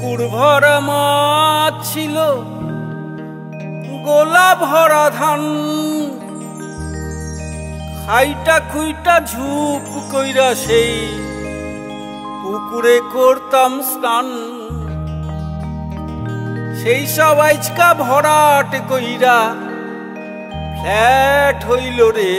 পুকুর ভরা মাছ ছিল, গোলা ভরা ধান, খাইটা খুইটা ঝুপ কইরা সেই পুকুরে করতাম স্নান। সেই সব আইচকা ভরাট কইরা ফ্ল্যাট হইল রে।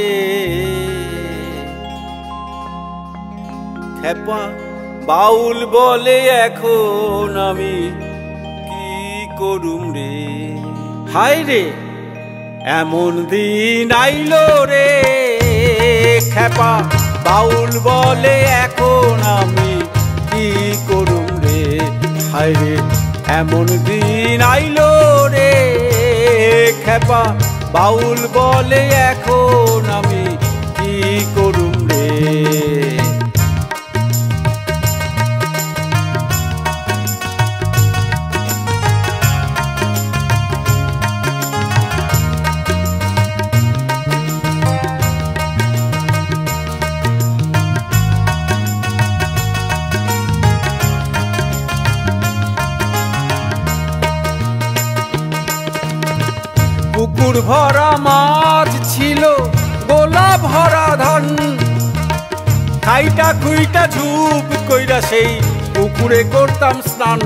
খেপা বাউল বলে এখন আমি কি করুম রে। হায় রে এমন দিন আইলো রে। খেপা বাউল বলে এখন আমি কি করুম রে। হায় রে এমন দিন আইলো রে। খেপা বাউল বলে এখন আমি কি করুম রে। পুকুর ভরা মাছ ছিল, গোলা ভরা ধান, খাইটা খুইটা ঝুপ কইরা সেই পুকুরে করতাম স্নান।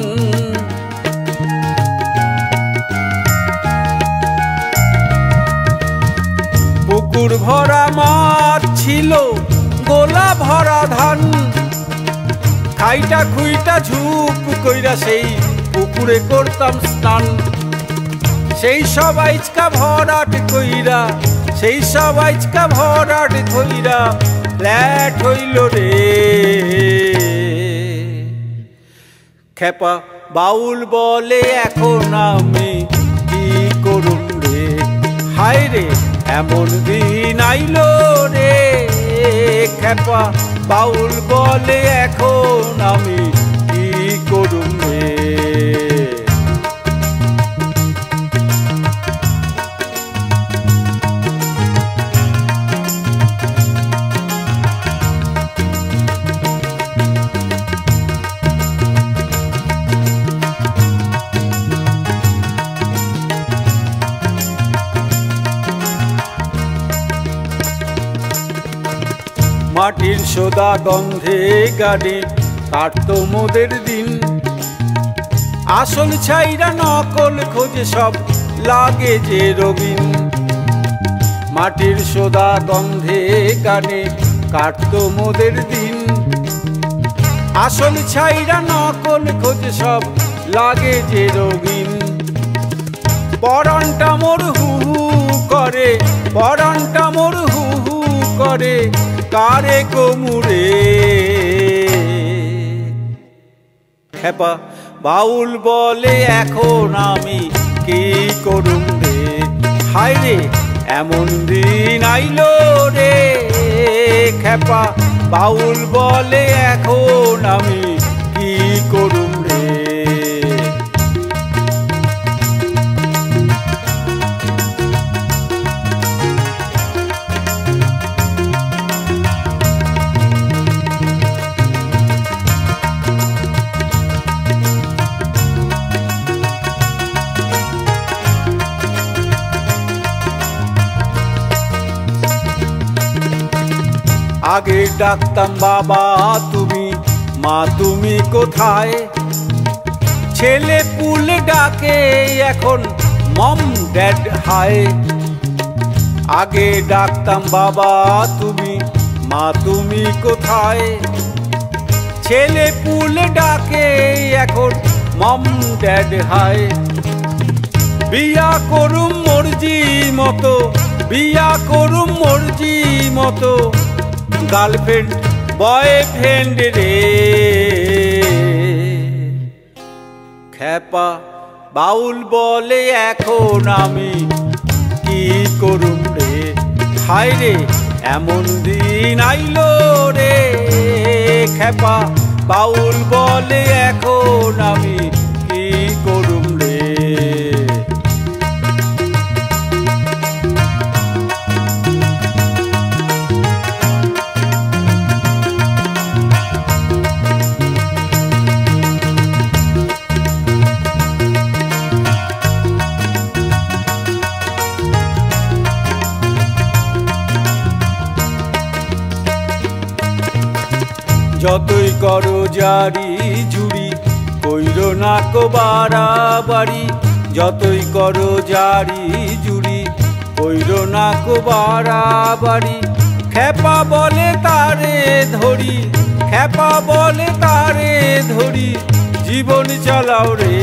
পুকুর ভরা মাছ ছিল, গোলা ভরা ধান, খাইটা খুইটা ঝুপ কইরা সেই পুকুরে করতাম স্নান। সেই সব আইচকা ভরাট কইরা, সেই সব আইচকা ভরাট কইরা ফ্ল্যাট হইল রে। খেপা বাউল বলে এখন আমি কি করুম রে। হায় রে এমন দিন আইলো রে। খেপা বাউল বলে এখন আমি কি করুম রে। মাটির সোদা গন্ধে গাড়ি কাটতো মোদের দিন। আসল ছাইরা নকল খোঁজে সব লাগে যে রবিন। মাটির সোদা গন্ধে গাড়ি কাটতো মোদের দিন। আসল ছাইরা নকল খোঁজে সব লাগে যে রবিন। পরানটা মোর হু হু করে, পরানটা মোর হু হু করে কারে কোমুরে। খেপা বাউল বলে এখন আমি কি করুম রে। হায় রে এমন দিন আইলো রে। খেপা বাউল বলে এখন আমি কি করুম রে। আগে ডাকতাম বাবা তুমি, মা তুমি কোথায়। ছেলে পুল ডাকে এখন মম ড্যাড হায়। আগে ডাকতাম বাবা তুমি, মা তুমি কোথায়। ছেলে পুল ডাকে এখন মম ড্যাড হায়। বিয়া করুম মর্জি মতো, বিয়া করুম মর্জি মতো, গার্লফ্রেন্ড বয়ফ্রেন্ড রে। খেপা বাউল বলে এখন আমি কি করুম রে। হায় রে এমন দিন আইলো রে। খেপা বাউল বলে এখন আমি কি করুম রে। যতই করো জারি ঝুড়ি কইরো না কো বাড়াবাড়ি, যতই করো জারি ঝুড়ি কইরো না কো বাড়াবাড়ি। খেপা বলে তারে ধরি, খেপা বলে তারে ধরি, জীবন চালাও রে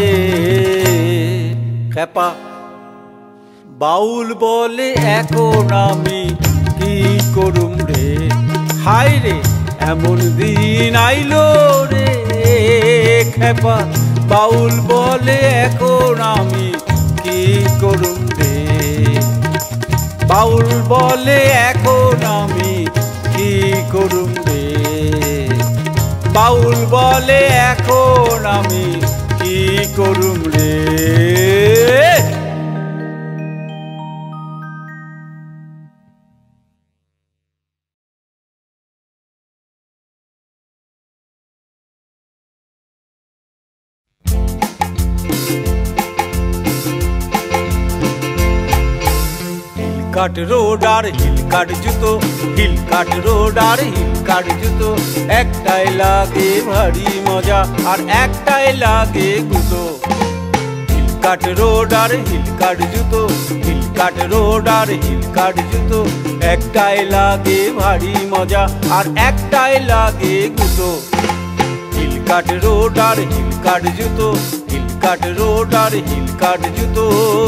খেপা। বাউল বলে এখন আমি কি করুম রে, হায় রে এমন দিন আইলো রে খেপা। বাউল বলে এখন আমি কি করুম রে, বাউল বলে এখন আমি কি করুম রে, বাউল বলে এখন আমি কি করুম রে। কাট রোড আর হিল কাট জুতো, হিল কাট রোড আর হিল কাট জুতো, একটাই লাগে ভারী মজা আর একটাই লাগে গুতো। হিল কাট রোড আর হিল কাট জুতো, হিল কাট রোড আর হিল কাট জুতো, একটাই লাগে ভারী মজা আর একটাই লাগে গুতো। হিল কাট রোড আর হিল কাট জুতো, হিল কাট রোড আর হিল কাট জুতো।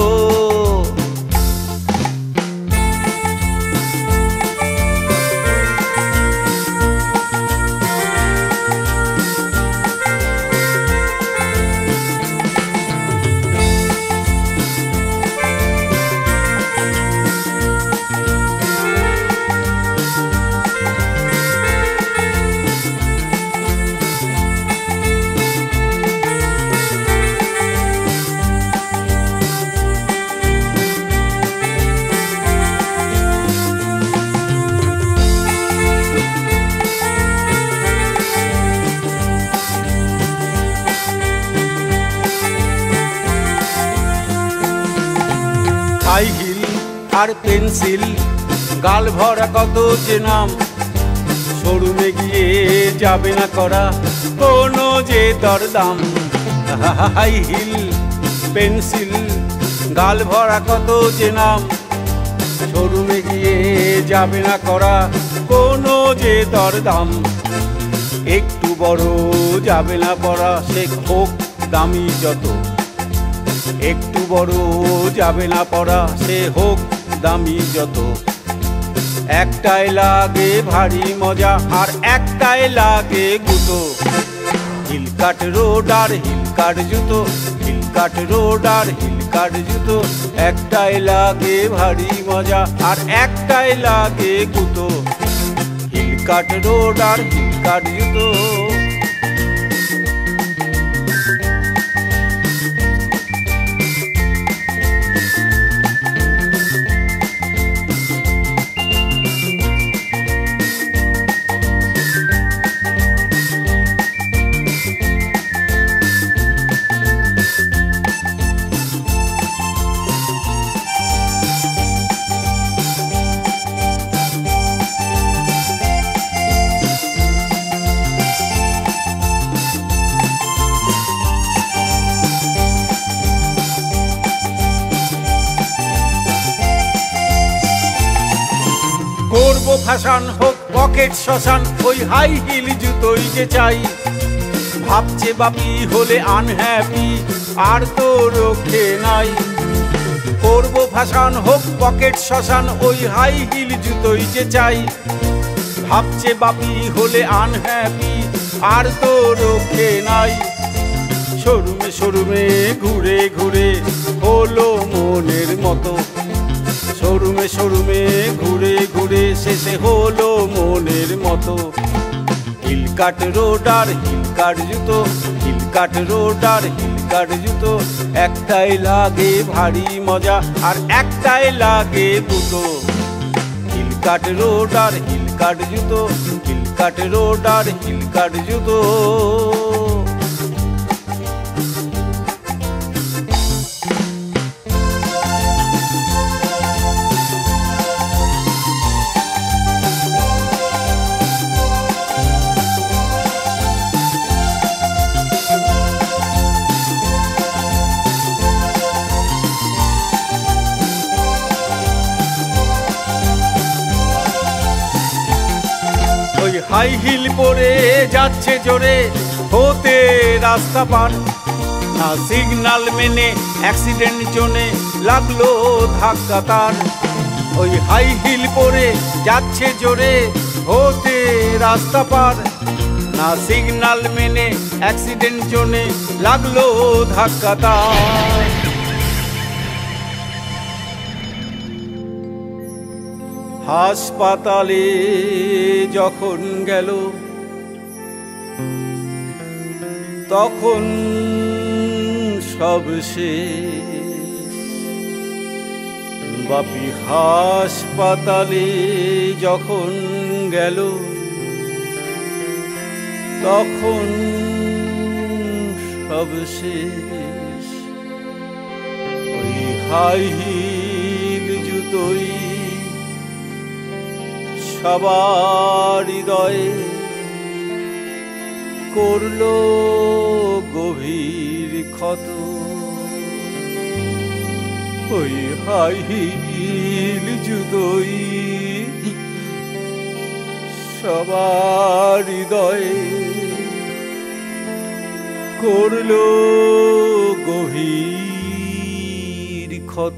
হাই হিল আর পেন্সিল গাল ভরা কত যে নাম, শোরুমে গিয়ে যাবে না করা কোনো যে দরদাম। হাই হিল পেন্সিল গাল ভরা কত যে নাম, শোরুমে গিয়ে যাবে না করা কোনো যে দরদাম। একটু বড় যাবে না পড়া সে হোক দামি যত, একটু বড় যাবে না পড়া সে হোক দামি যত। একটাই লাগে ভারী মজা আর একটাই লাগে গুতো। হিল কাট রোড আর হিল কাট জুতো, হিল কাট রোড আর হিল কাট জুতো, একটাই লাগে ভারী মজা আর একটাই লাগে গুতো। হিল কাট রোড আর হিল কাট জুতো। করবো ফ্যাশন হোক পকেট শ্মশান, ওই হাই হিল জুতোই যে চাই। ভাবছে বাপি হলে আনহ্যাপি আর তো রক্ষে নাই। করবো ফ্যাশন হোক পকেট শ্মশান, ওই হাই হিল জুতোই যে চাই। ভাবছে বাপি হলে আনহ্যাপি আর তো রক্ষে নাই। শোরুমে শোরুমে ঘুরে ঘুরে হলো মনের মতো, শোরুমে শোরুমে ঘুরে ঘুরে শেষে হলো মনের মতো। হিল কাট রোড আর হিল কাট জুতো, হিল কাট রোড আর হিল কাট জুতো, একটাই লাগে ভারী মজা আর একটাই লাগে গুতো। হিল কাট রোড আর হিল কাট জুতো, হিল কাট রোড আর হিল কাট জুতো। ওই হাই হিল পরে যাচ্ছে জোরে হতে রাস্তা পার, না সিগন্যাল মেনে অ্যাক্সিডেন্ট জোনে লাগলো ধাক্কা তার। ওই হাই হিল পরে যাচ্ছে জোরে হতে রাস্তা পার, না সিগন্যাল মেনে অ্যাক্সিডেন্ট জোনে লাগলো ধাক্কা তার। হাসপাতালে যখন গেল তখন সব শেষ, বাপি হাসপাতালে যখন গেল তখন সব শেষ। ওই হাই হিল জুতোই সবার হৃদয়ে করলো গভীর ক্ষত। ওই হাই হিল জুতোই সবার হৃদয়ে করলো গভীর ক্ষত।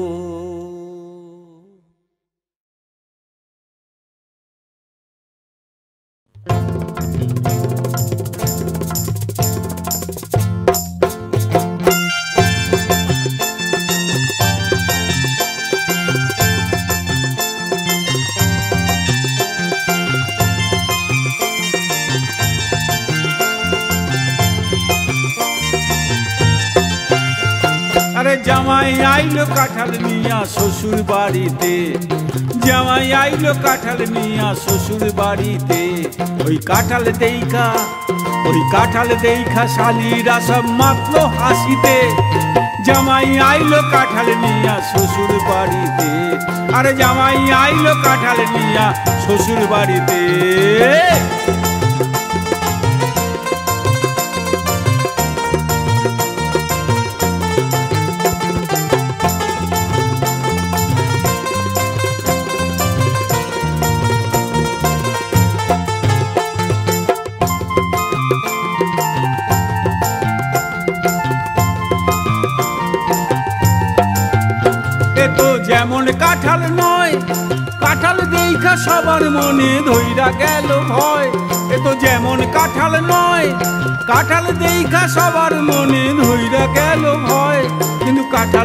আরে জামাই আইলো কাঁঠাল নিয়া শ্বশুর বাড়িতে, জামাই আইলো কাঁঠাল নিয়া শ্বশুর বাড়িতে। ওই কাঁঠাল দেইখা শালিরা সব মাতলো হাসিতে। জামাই আইলো কাঁঠাল নিয়া শ্বশুর বাড়িতে, আরে জামাই আইলো কাঁঠাল নিয়া শ্বশুর বাড়িতে। যেমন কাঁঠাল নয়, কাঁঠাল দেইখা সবার মনে ধইরা গেল ভয়। এ তো যেমন কাঁঠাল নয়, কাঁঠাল দেইখা সবার মনে ধইরা গেল ভয়। কিন্তু কাঁঠাল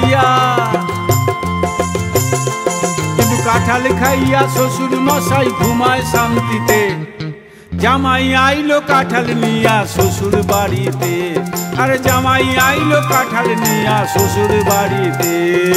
খাইয়া শ্বশুর মশাই ঘুমায় শান্তিতে। জামাই আইলো কাঁঠাল নিয়া শ্বশুর বাড়িতে, আরে জামাই আইলো কাঁঠাল নিয়া শ্বশুর বাড়িতে।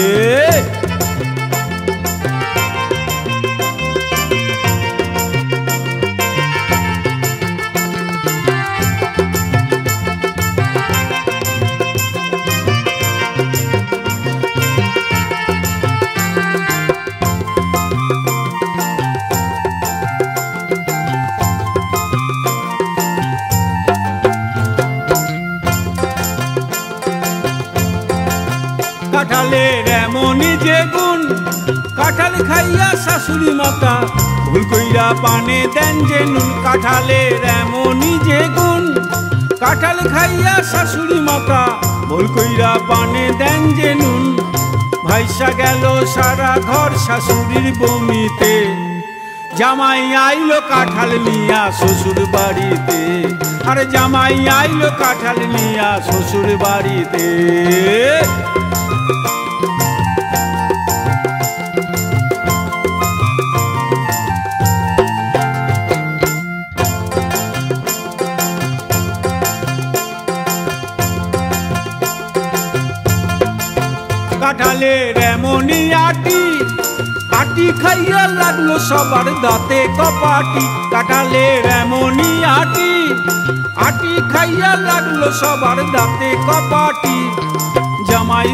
কাঁঠালের এমনই যে গুণ, কাঁঠাল খাইয়া শাশুড়ি মাতা ভুল কইরা পানে দেন যে নুন। কাঁঠালের এমনই যে গুণ, কাঁঠাল খাইয়া শাশুড়ি মাতা ভুল কইরা পানে দেন যে নুন। ভাইসা গেল সারা ঘর শাশুড়ির বমিতে। জামাই আইলো কাঁঠাল নিয়া শ্বশুর বাড়িতে, আরে জামাই আইলো কাঁঠাল নিয়া শ্বশুর বাড়িতে। কাঁঠালের এমনই আটি, আটি খাইয়া লাগলো সবার দাঁতে কপাটি। কাঁঠালের এমনই আটি, আটি খাইয়া লাগলো সবার দাঁতে কপাটি। জামাই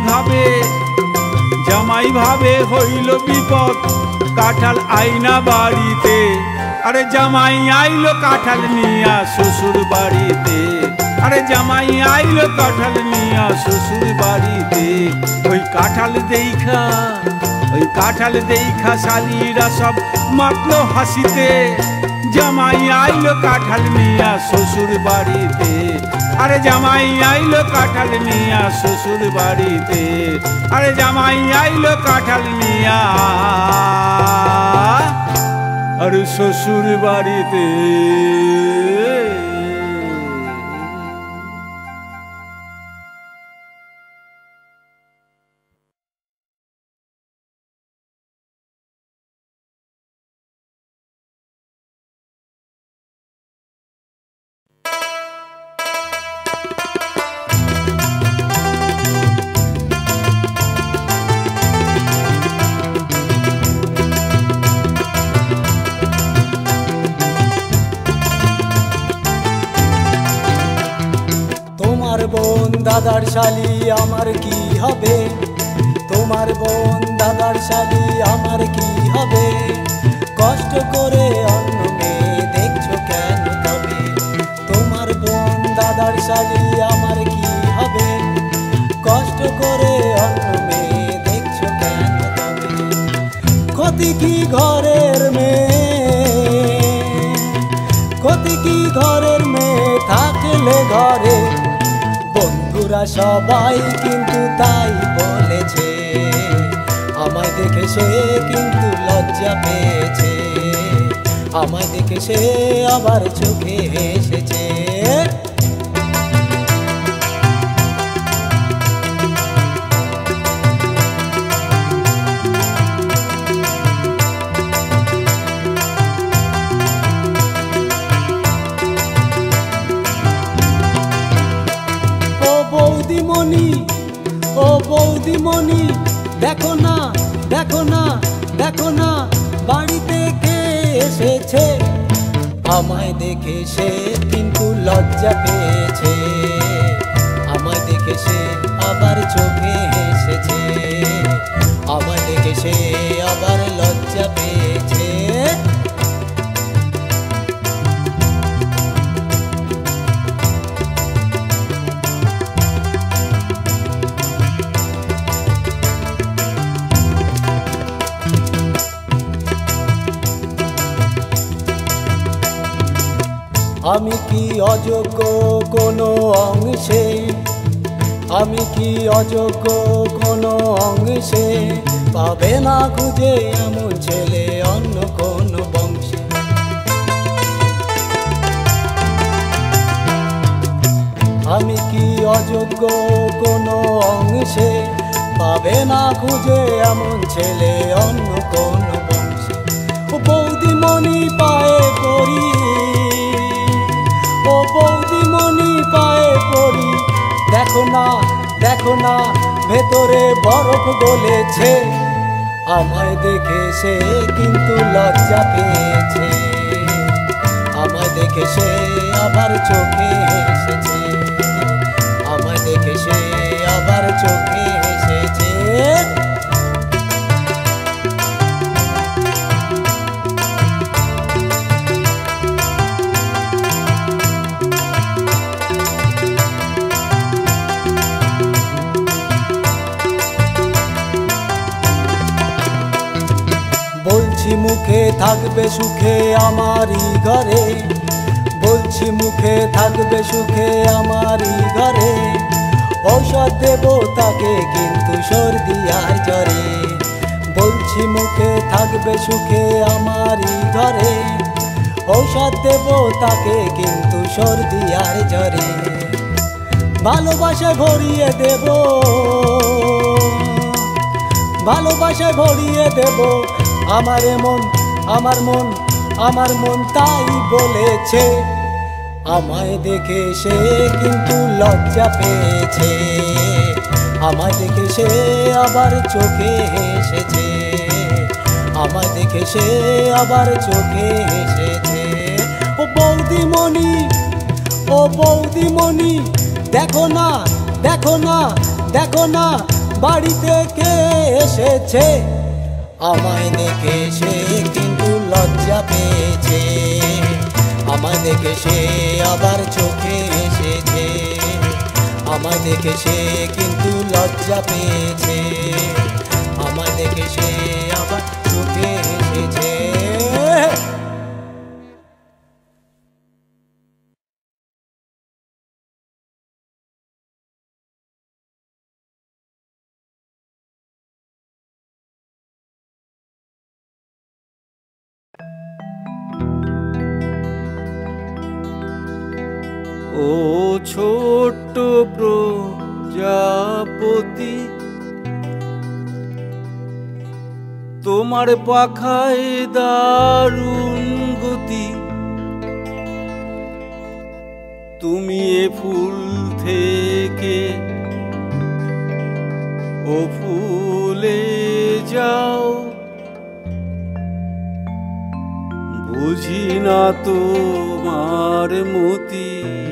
ভাবে হইল বিপদ, কাঁঠাল আইনা বাড়িতে। আরে জামাই আইলো কাঁঠাল নিয়া শ্বশুর বাড়িতে, আরে জামাই আইলো কাঁঠাল নিয়া শ্বশুর বাড়িতে। ওই কাঁঠাল দেইখা শালিরা সব মাতলো হাসিতে। জামাই আইলো কাঁঠাল নিয়া শ্বশুর বাড়িতে, আরে জামাই আইলো কাঁঠাল নিয়া শ্বশুর বাড়িতে, আরে জামাই আইলো কাঁঠাল নিয়া আরে শ্বশুর বাড়িতে। বোন দাদার শালি আমার কি হবে, তোমার বোন দাদার শালি আমার কি হবে, কষ্ট করে অন্য মেয়ে দেখছো কেন তবে, তোমার বোন দাদার শালি আমার কি হবে, কষ্ট করে অন্য মেয়ে দেখছো কেন তবে, ক্ষতি কি ঘরের মেয়ে, ক্ষতি কি ঘরের মেয়ে থাকলে ঘরে, বন্ধুরা সবাই কিন্তু তাই বলেছে, আমায় দেখে সে কিন্তু লজ্জা পেয়েছে, আমায় দেখে সে আবার চোখে এসেছে। বৌদিমণি ও বৌদিমণি, দেখো না দেখো না দেখো না বাড়িতে কে এসেছে, আমায় দেখে সে কিন্তু লজ্জা পেয়েছে, আমায় দেখে সে আবার চোখে এসেছে, আমায় দেখে সে আবার লজ্জা পেয়েছে। আমি কি অযোগ্য কোনো অংশে, আমি কি অযোগ্য কোনো অংশে, পাবে না খুঁজে এমন ছেলে অন্য কোনো বংশে, আমি কি অযোগ্য কোনো অংশে, পাবে না খুঁজে এমন ছেলে অন্য কোনো বংশে। ও বৌদিমণি পায়ে পড়ি, ও বৌদিমণি পায়ে পড়ি, দেখো না দেখো না ভেতরে বরফ গলেছে, আমায় দেখে সে কিন্তু লজ্জা পেয়েছে, আমায় দেখে সে আবার চোখে এসেছে, আমায় দেখে সে আবার চোখে এসেছে। বলছি মুখে থাকবে সুখে আমারই ঘরে, বলছি মুখে থাকবে সুখে আমারই ঘরে, ঔষধ দেব তাকে কিন্তু সর্দি আর জ্বরে, বলছি মুখে থাকবে সুখে আমারই ঘরে, ঔষধ দেব তাকে কিন্তু সর্দি আর জ্বরে, ভালোবাসায় ভরিয়ে দেব, ভালোবাসায় ভরিয়ে দেব, আমার মন আমার মন আমার মন তাই বলেছে, আমায় দেখে সে কিন্তু লজ্জা পেয়েছে, আমায় দেখে সে আবার চোখে এসেছে, আমায় দেখে সে আবার চোখে এসেছে। ও বৌদিমণি ও বৌদিমণি, দেখো না দেখো না দেখো না বাড়িতে কে এসেছে, আমায় দেখে সে কিন্তু লজ্জা পেয়েছে, আমায় দেখে সে আবার চোখে এসেছে, আমায় দেখে সে কিন্তু লজ্জা পেয়েছে, আমায় দেখে সে আবার চোখে এসেছে। ও ছোট্ট প্রজাপতি, তোমার পাখায় দারুণ গতি। তুমি এ ফুল থেকে ও ফুলে যাও, বুঝি না তোমার মতি।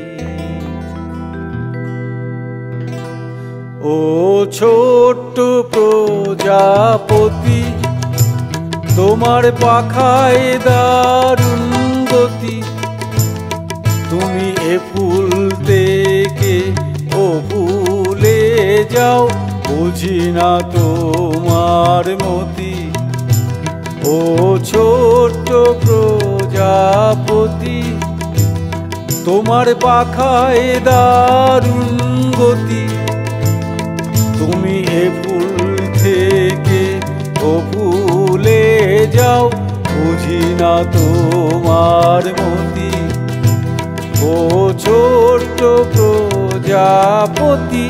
ও ছোট্ট প্রজাপতি, তোমার পাখায় দারুণ গতি। তুমি এ ফুল থেকে ও ফুলে যাও, বুঝি না তোমার মতি। ও ছোট্ট প্রজাপতি, তোমার পাখায় দারুণ গতি। তুমি এ ফুল থেকে ও ফুলে যাও, বুঝি না তোমার মতি। ও ছোট্ট প্রজাপতি,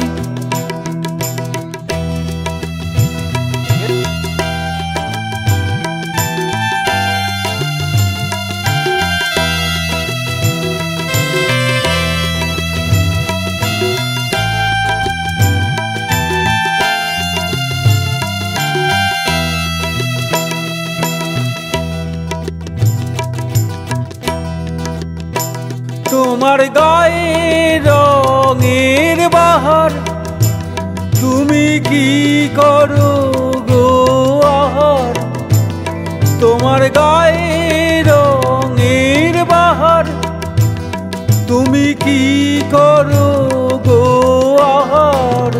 তোমার গায়ে রঙের বাহার, তুমি কি করো গো আহার। তোমার গায়ে রঙের বাহার, তুমি কি করো গো আহার।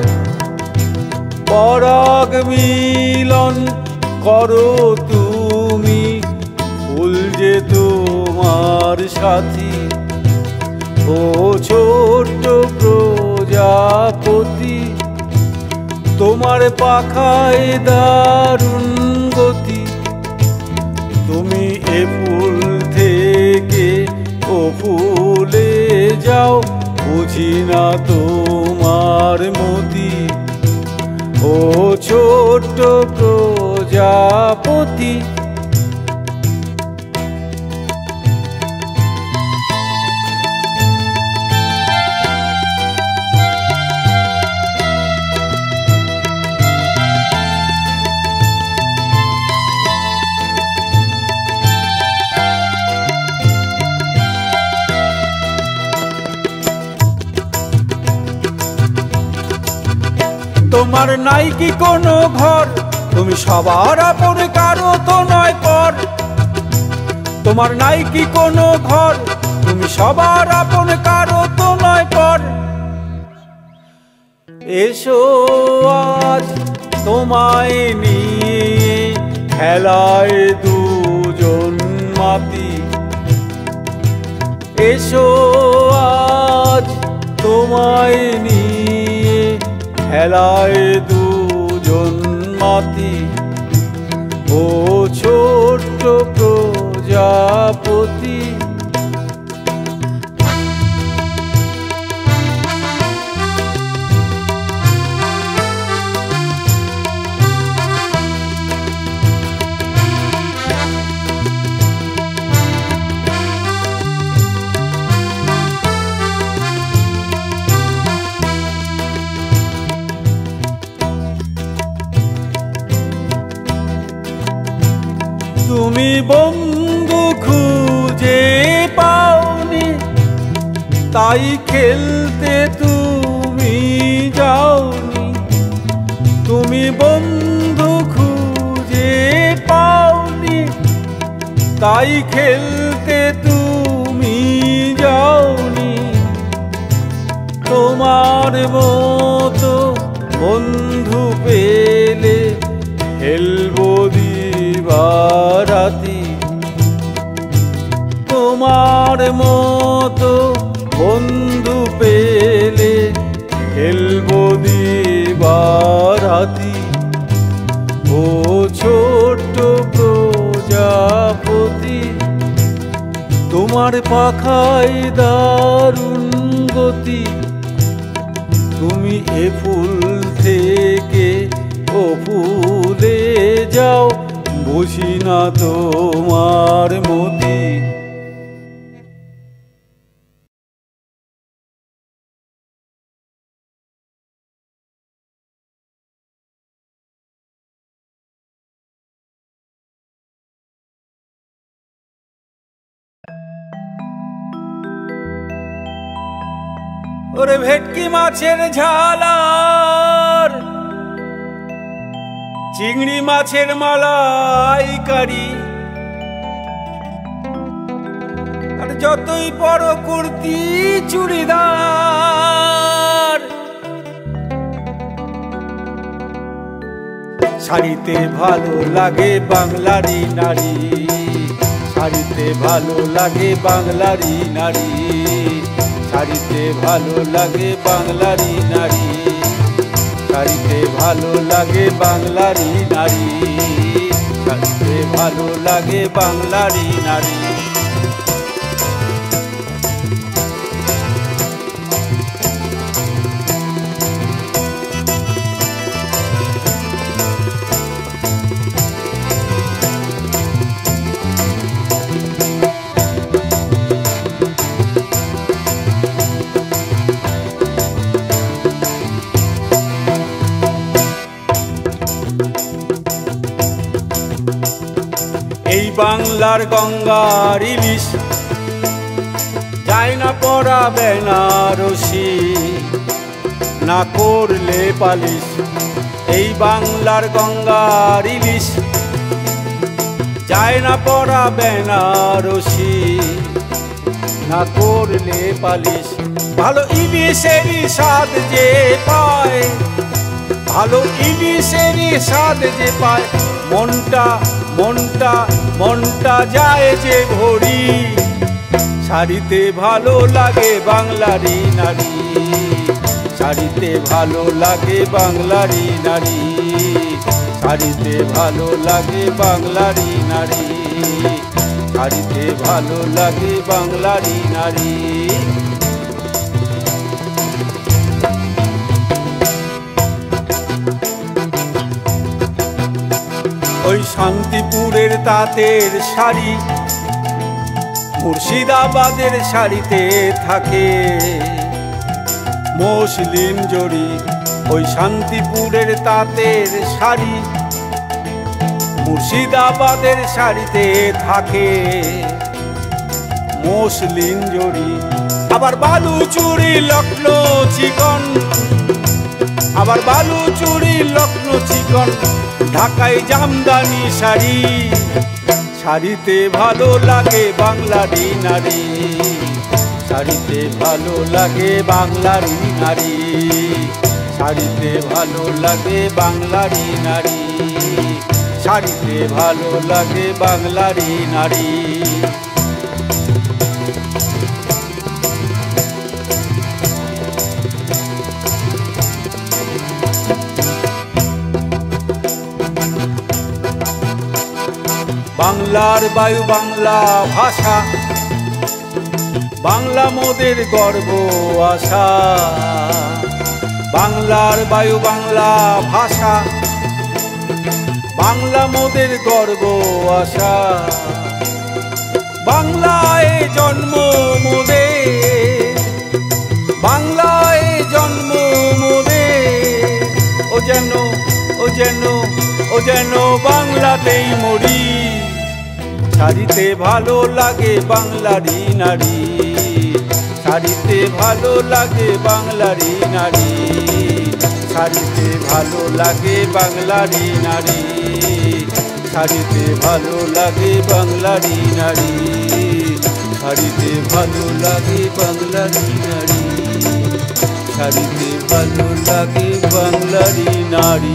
পরাগ মিলন করো তুমি, ফুল যে তোমার সাথী। ও ছোট্ট প্রজাপতি, তোমার পাখায় দারুণ গতি। তুমি এ ফুল থেকে ও ফুলে যাও, বুঝি না তোমার মতি। ও ছোট্ট প্রজাপতি, তোমার নাই কি কোনো ঘর, তুমি সবার আপন, কারো তো নয় পর। তোমার নাই কি কোনো ঘর, তুমি সবার আপন, কারো তো নয় পর। এসো আজ তোমায় নিয়ে খেলায় দুজন মাতি। এসো আজ তোমায় নিয়ে খেলায় দুজন মাতি। ও ছোট্ট প্রজাপতি, তুমি বন্ধু খুঁজে পাওনি, তাই খেলতে তুমি যাওনি। তুমি বন্ধু খুঁজে পাওনি, তাই খেলতে তুমি যাওনি। তোমার মতো বন্ধু পেলে খেলবো দিবারাতি। তোমার মতো বন্ধু পেলে খেলবো দিবারাতি। ও ছোট্ট প্রজাপতি, তোমার পাখায় দারুণ গতি, তুমি এ ফুল থেকে ও ফুলে যাও, বুঝি না তোমার মতি। ওরে ভেটকি মাছের ঝালার, চিংড়ি মাছের মালাইকারি, আর যতই বড় কুর্তি চুড়িদার, শাড়িতে ভালো লাগে বাংলারি নারী, শাড়িতে ভালো লাগে বাংলারি নারী, শাড়িতে ভালো লাগে বাংলারি নারী, শাড়িতে ভালো লাগে বাংলারি নারী, শাড়িতে ভালো লাগে বাংলারি নারী। এই বাংলার গঙ্গার ইলিশ যায় না পরা বেনারসি, না করলে পালিশ। এই বাংলার গঙ্গার ইলিশ যায় না পরা বেনারসি, না করলে পালিশ। ভালো ইলিশেরই স্বাদ যে পায়, ভালো ইলিশেরই স্বাদ যে পায়, মনটা মনটা মনটা যায় যে ভরি। শাড়িতে ভালো লাগে বাংলারি নারী, শাড়িতে ভালো লাগে বাংলারি নারী, শাড়িতে ভালো লাগে বাংলারি নারী, শাড়িতে ভালো লাগে বাংলারি নারী। ওই শান্তিপুরের তাঁতের শাড়ি মুর্শিদাবাদের শাড়িতে থাকে মসলিন জড়ি। ওই শান্তিপুরের তাঁতের শাড়ি মুর্শিদাবাদের শাড়িতে থাকে মসলিন জড়ি। আবার বালুচুরি লক্ষ্ণৌ চিকন, আবার বালুচুরি লক্ষ্ণৌ চিকন, ঢাকায় জামদানি শাড়ি। শাড়িতে ভালো লাগে বাংলারি নারী, শাড়িতে ভালো লাগে বাংলারি নারী, শাড়িতে ভালো লাগে বাংলারি নারী, শাড়িতে ভালো লাগে বাংলারি নারী। বাংলার বায়ু বাংলা ভাষা, বাংলা মোদের গর্ব আশা। বাংলার বায়ু বাংলা ভাষা, বাংলা মোদের গর্ব আশা। বাংলায় জন্ম মোদের, বাংলায় জন্ম মোদের। ও যেন ও যেন ও যেন বাংলাতেই মরি। শাড়িতে ভালো লাগে বাংলারি নারী, শাড়িতে ভালো লাগে বাংলারি নারী, শাড়িতে ভালো লাগে বাংলারি নারী, শাড়িতে ভালো লাগে বাংলারি নারী, শাড়িতে ভালো লাগে বাংলারি নারী, শাড়িতে ভালো লাগে বাংলারি নারী।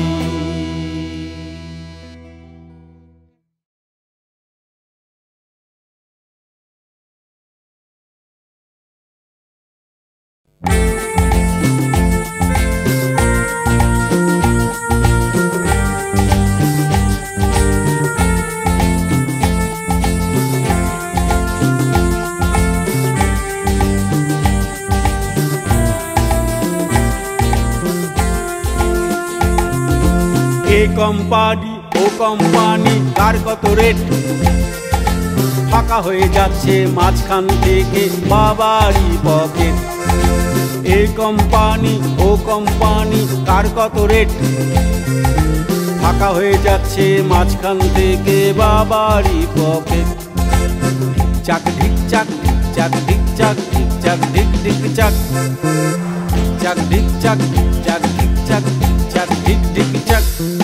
কোম্পানি ও কোম্পানি কার কত রেট, ফাঁকা হয়ে যাচ্ছে মাঝখান থেকে বাবারই পকেট। এই কোম্পানি ও কোম্পানি কার কত রেট, ফাঁকা হয়ে যাচ্ছে মাঝখান থেকে বাবারই পকেট। চাক ঢিক চাক চাক ঢিক চাক চাক ঢিক ঢিক চাক চাক ঢিক চাক চাক ঢিক চাক চাক ঢিক ঢিক চাক।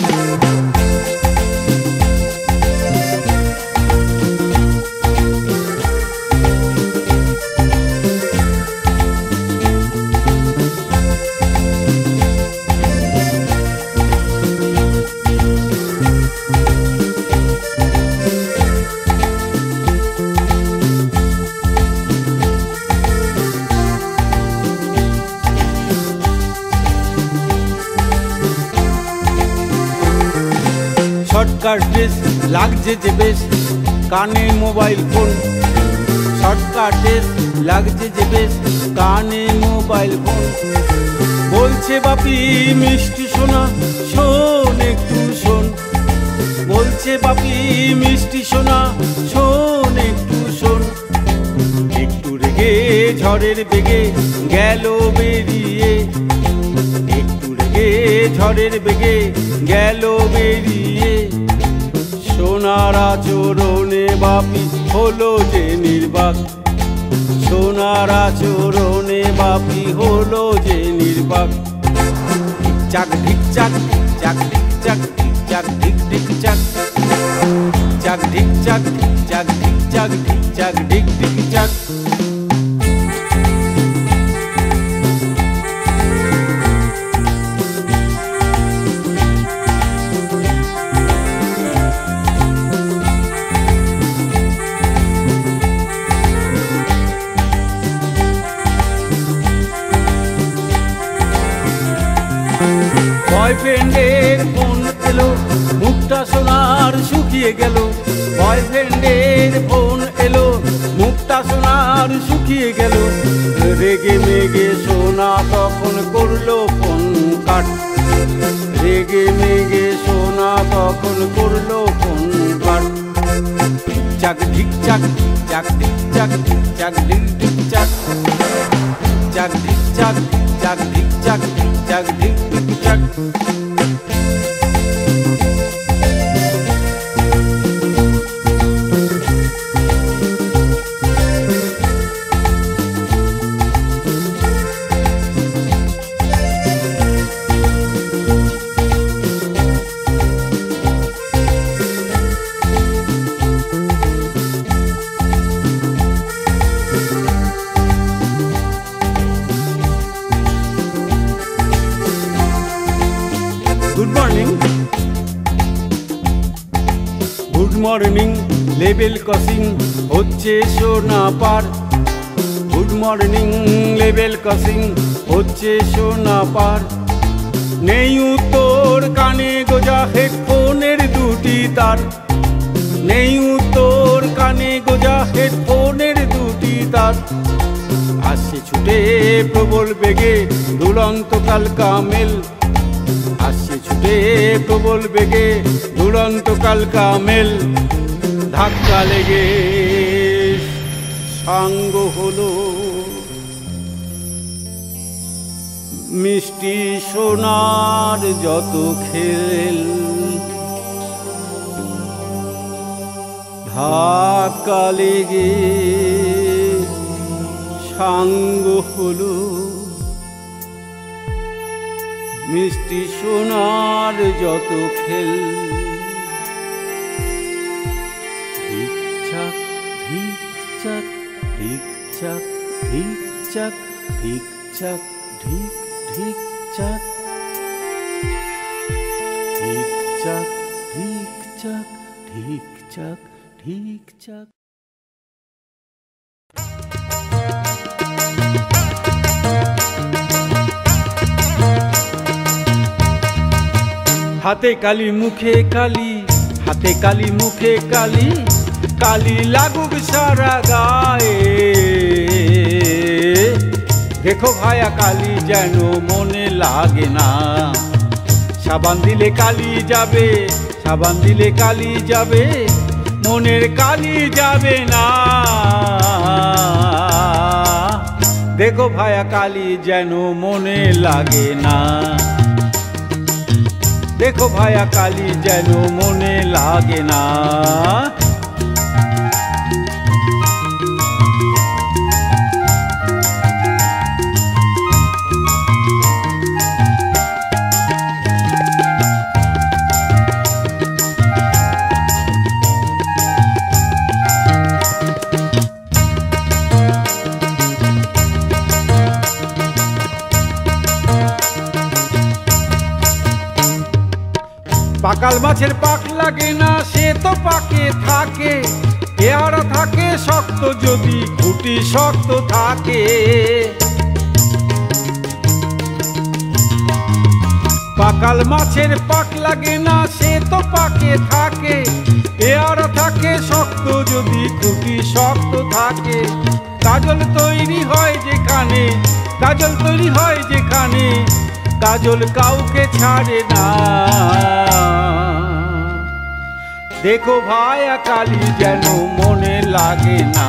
শর্টকাট ড্রেস লাগছে যে বেশ, কানে মোবাইল ফোন। শর্টকাট ড্রেস লাগছে যে বেশ, কানে মোবাইল ফোন। বলছে বাপি মিষ্টি সোনা শোন একটু শোন, বলছে বাপি মিষ্টি সোনা শোন একটু শোন। একটু রেগে ঝড়ের বেগে গেল বেরিয়ে, একটু রেগে ঝড়ের বেগে গেল বেরিয়ে। সোনার আচরণে বাপি হলো যে নির্বাক, সোনার আচরণে বাপি হলো যে নির্বাক। চাক ঢিক চাক চাক ঢিক চাক চাক ঢিক ঢিক চাক চাক ঢিক চাক চাক ঢিক চাক চাক ঢিক ঢিক চাক। বয়ফ্রেন্ডের ফোন এলো, মুখটা সোনার শুকিয়ে গেল। বয়ফ্রেন্ডের ফোন এলো, মুখটা সোনার শুকিয়ে গেল। রেগে মেগে সোনা তখন করলো ফোন কাট, রেগে মেগে সোনা তখন করলো ফোন কাট। চাক ঢিক চাক চাক ঢিক চাক চাক ঢিক ঢিক চাক চাক ঢিক চাক চাক ঢিক চাক চাক ঢিক ঢিক চাক। Good morning, good morning level crossing হচ্ছে সোনা পার। গুড মর্নিং লেভেল ক্রসিং হচ্ছে সোনা পার। নেই উত্তর কানে গোজা হেডফোনের দুটি তার, নেই উত্তর কানে গোজা হেডফোনের দুটি তার। আসছে ছুটে প্রবল বেগে দুরন্ত কালকা মেল, আসছে ছুটে প্রবল বেগে দুরন্ত কালকা মেল। ধাক্কা লেগে সাঙ্গ হলো মিষ্টি সোনার যত খেল। ধাক্কা লেগে সাঙ্গ হলো মিষ্টি সোনার যত খেল। ধিক চাক ধিক চাক ধিক চাক ধিক চাক ধিক চাক ধিক ধিক চাক ধিক চাক ধিক চাক ধিক চাক ধিক চাক। হাতে কালি মুখে কালি, হাতে কালি মুখে কালি, কালি লাগুক সারা গায়ে। দেখো ভায়া কালি যেন মনে লাগে না, সাবান দিলে কালি যাবে, সাবান দিলে কালি যাবে, মনের কালি যাবে না। দেখো ভায়া কালি যেন মনে লাগে না, দেখো ভায়া কালি যেন মনে লাগে না। পাকাল মাছের পাক লাগে না, সে তো পাকে থাকে, পেয়ারা থাকে শক্ত যদি খুঁটি শক্ত থাকে। পাকাল মাছের পাক লাগে না, সে তো পাকে থাকে, পেয়ারা থাকে শক্ত যদি খুঁটি শক্ত থাকে। কাজল তৈরি হয় যেখানে, কাজল তৈরি হয় যেখানে, কাজল কাউকে ছাড়ে না। দেখো ভায়া কালি যেন মনে লাগে না।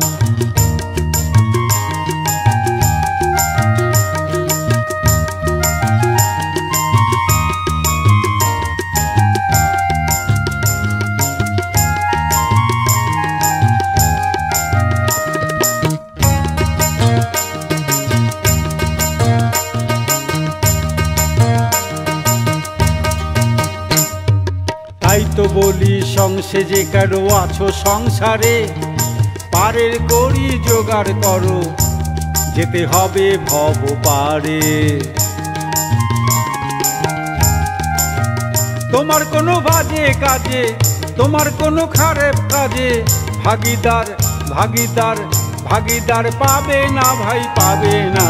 তাই তো বলি সংসেজে কারো আছো সংসারে, পারের করি জোগাড় করো, যেতে হবে ভব পারে। তোমার কোনো বাজে কাজে, তোমার কোনো খারাপ কাজে, ভাগিদার ভাগিদার ভাগিদার পাবে না ভাই, পাবে না।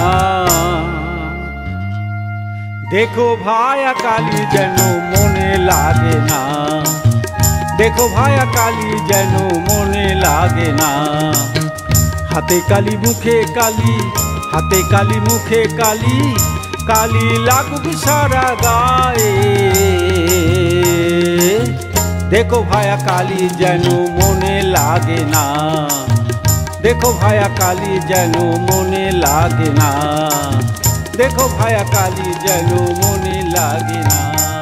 দেখো ভায়া কালি যেন মনে লাগে না, দেখো ভায়া কালি যেন মনে লাগে না। হাতে কালি মুখে কালি, হাতে কালি মুখে কালি, কালি লাগুক সারা গায়ে। দেখো ভায়া কালি যেন মনে লাগে না, দেখো ভায়া কালি যেন মনে লাগে না, দেখো ভায়া কালি যেন মনে লাগে না।